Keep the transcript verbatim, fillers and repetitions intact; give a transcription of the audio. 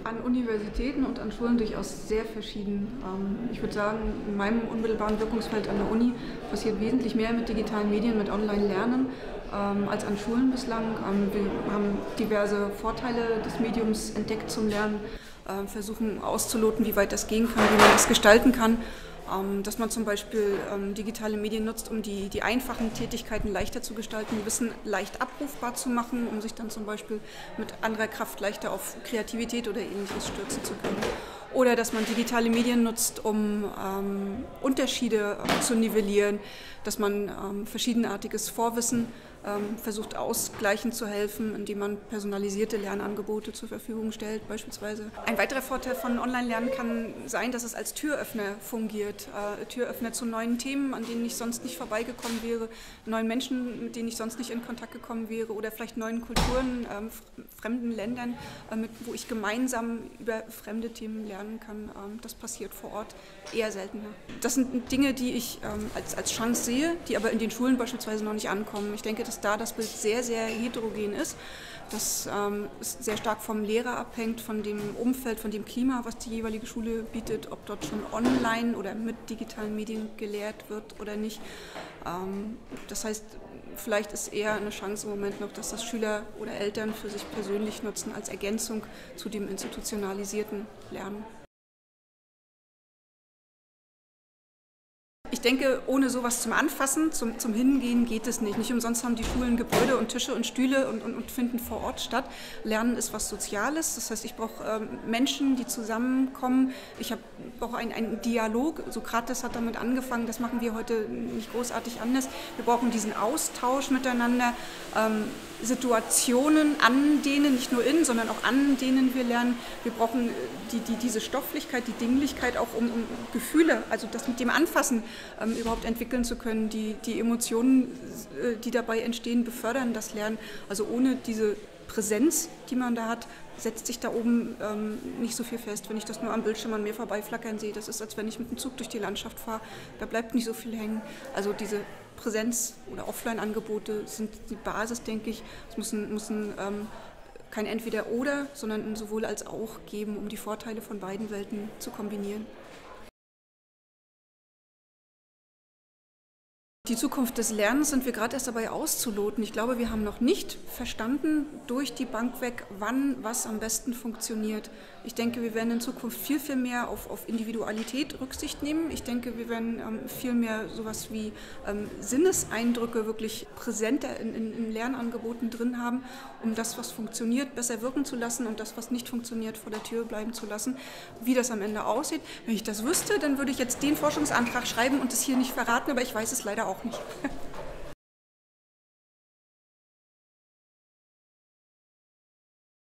An Universitäten und an Schulen durchaus sehr verschieden. Ich würde sagen, in meinem unmittelbaren Wirkungsfeld an der Uni passiert wesentlich mehr mit digitalen Medien, mit Online-Lernen als an Schulen bislang. Wir haben diverse Vorteile des Mediums entdeckt zum Lernen, versuchen auszuloten, wie weit das gehen kann, wie man das gestalten kann. Dass man zum Beispiel ähm, digitale Medien nutzt, um die, die einfachen Tätigkeiten leichter zu gestalten, Wissen leicht abrufbar zu machen, um sich dann zum Beispiel mit anderer Kraft leichter auf Kreativität oder Ähnliches stürzen zu können. Oder dass man digitale Medien nutzt, um ähm, Unterschiede äh, zu nivellieren, dass man ähm, verschiedenartiges Vorwissen ähm, versucht ausgleichen zu helfen, indem man personalisierte Lernangebote zur Verfügung stellt beispielsweise. Ein weiterer Vorteil von Online-Lernen kann sein, dass es als Türöffner fungiert. Äh, Türöffner zu neuen Themen, an denen ich sonst nicht vorbeigekommen wäre, neuen Menschen, mit denen ich sonst nicht in Kontakt gekommen wäre oder vielleicht neuen Kulturen, ähm, fremden Ländern, äh, mit, wo ich gemeinsam über fremde Themen lernen kann. Ähm, das passiert vor Ort eher seltener. Das sind Dinge, die ich ähm, als, als Chance sehe, die aber in den Schulen beispielsweise noch nicht ankommen. Ich denke, dass da das Bild sehr, sehr heterogen ist, dass ähm, es sehr stark vom Lehrer abhängt, von dem Umfeld, von dem Klima, was die jeweilige Schule bietet, ob dort schon online oder mit digitalen Medien gelehrt wird oder nicht. Ähm, das heißt, vielleicht ist eher eine Chance im Moment noch, dass das Schüler oder Eltern für sich persönlich nutzen als Ergänzung zu dem institutionalisierten Lernen. Ich denke, ohne sowas zum Anfassen, zum, zum Hingehen geht es nicht. Nicht umsonst haben die Schulen Gebäude und Tische und Stühle und, und, und finden vor Ort statt. Lernen ist was Soziales, das heißt, ich brauche ähm, Menschen, die zusammenkommen. Ich brauche einen, einen Dialog. Sokrates hat damit angefangen, das machen wir heute nicht großartig anders. Wir brauchen diesen Austausch miteinander, ähm, Situationen, an denen, nicht nur in, sondern auch an denen wir lernen. Wir brauchen die, die, diese Stofflichkeit, die Dinglichkeit auch, um, um Gefühle, also das mit dem Anfassen, Ähm, überhaupt entwickeln zu können. Die, die Emotionen, äh, die dabei entstehen, befördern das Lernen. Also ohne diese Präsenz, die man da hat, setzt sich da oben ähm, nicht so viel fest. Wenn ich das nur am Bildschirm an mir vorbeiflackern sehe, das ist, als wenn ich mit dem Zug durch die Landschaft fahre, da bleibt nicht so viel hängen. Also diese Präsenz- oder Offline-Angebote sind die Basis, denke ich. Es müssen, müssen ähm, kein Entweder-Oder, sondern ein Sowohl als Auch geben, um die Vorteile von beiden Welten zu kombinieren. Die Zukunft des Lernens sind wir gerade erst dabei auszuloten. Ich glaube, wir haben noch nicht verstanden, durch die Bank weg, wann was am besten funktioniert. Ich denke, wir werden in Zukunft viel, viel mehr auf, auf Individualität Rücksicht nehmen. Ich denke, wir werden ähm, viel mehr sowas wie ähm, Sinneseindrücke wirklich präsenter in, in, in Lernangeboten drin haben, um das, was funktioniert, besser wirken zu lassen und das, was nicht funktioniert, vor der Tür bleiben zu lassen. Wie das am Ende aussieht, wenn ich das wüsste, dann würde ich jetzt den Forschungsantrag schreiben und es hier nicht verraten, aber ich weiß es leider auch nicht.